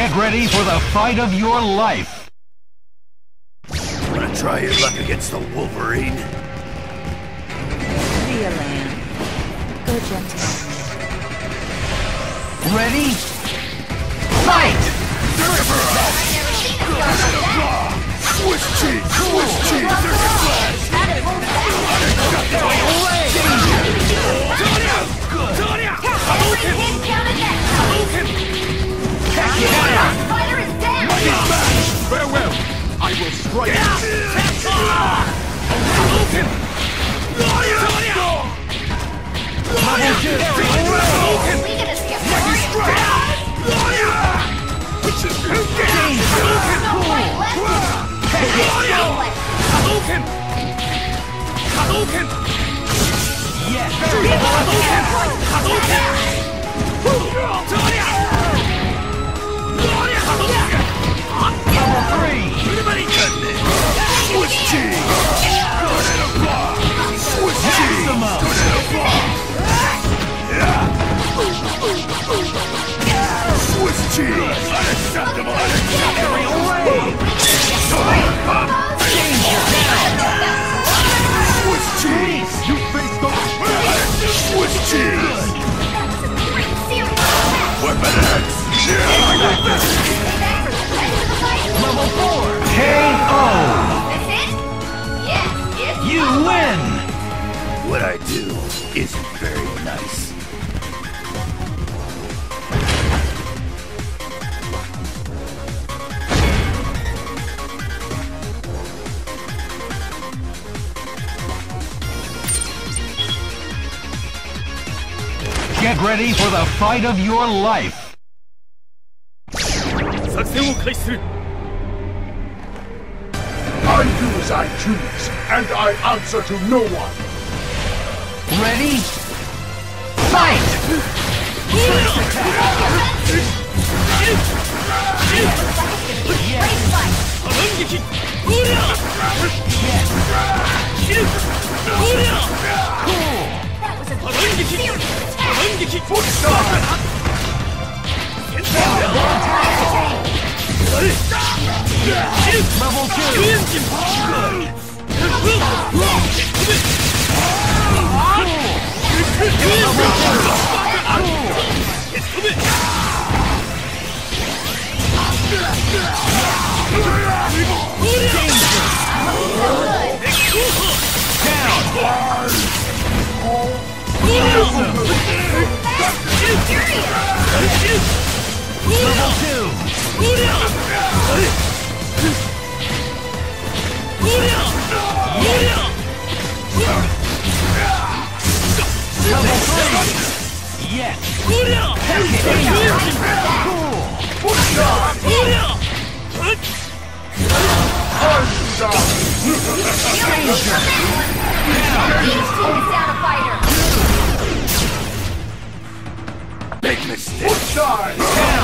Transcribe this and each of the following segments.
Get ready for the fight of your life. Wanna try your luck against the Wolverine? Riolan. Go gentle. Ready? Fight! Swiss cheese! Swiss cheese! Circuit flash! Fighter is down! Farewell! I will strike! We gonna skip forward? No fight left! Yes! Number 3! Swiss cheese! Tornado claw! Swiss cheese! Maximum! Tornado claw! Swiss cheese! Unacceptable! Unacceptable! Swiss cheese! You face the Swiss cheese! Weapon X! Level 4! KO! That's it? Yes, yes. You win! What I do isn't very nice. Get ready for the fight of your life. 作戦を開始する I do as I choose, and I answer to no one. Ready? Fight! Great fight! 反撃 That was a 反撃 serious 反 attack! 撃 Level 2! エンジン Level 2! Level 3! Yes! Big mistake! Die!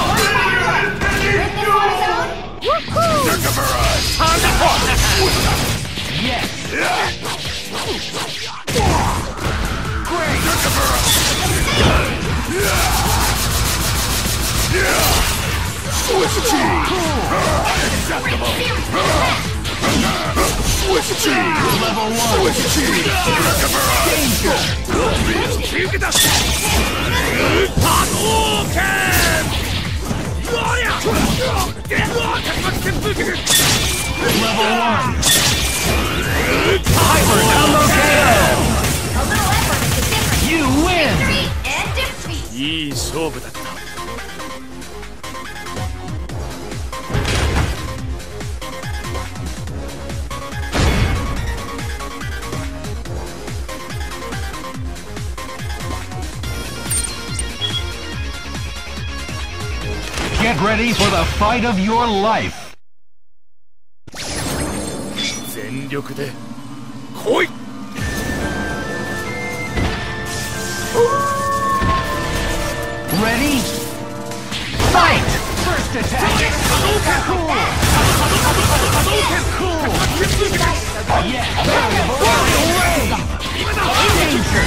Circa barrage! Yes! Great! Circa barrage! Swiss cheese! Unacceptable! Swiss cheese! Level 1! Swiss cheese! Circa barrage! Level 1! Hyper Combo KO! A little effort is the difference. You win! Victory and defeat. いい勝負だった Get ready for the fight of your life. 全力で来い Ready? Fight! First attack! Cool! Cool! Yes! Variable wave! Danger!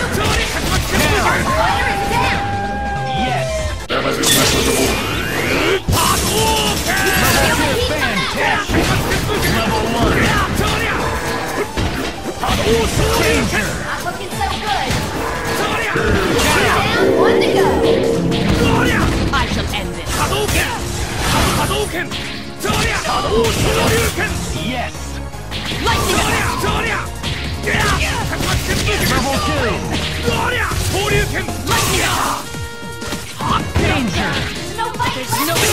Down! Yes! 剣そりゃ波動昇竜拳 Yes! そりゃそりゃ竜巻剣 Double kill! そりゃ昇竜拳 Danger! There's no fight. There's no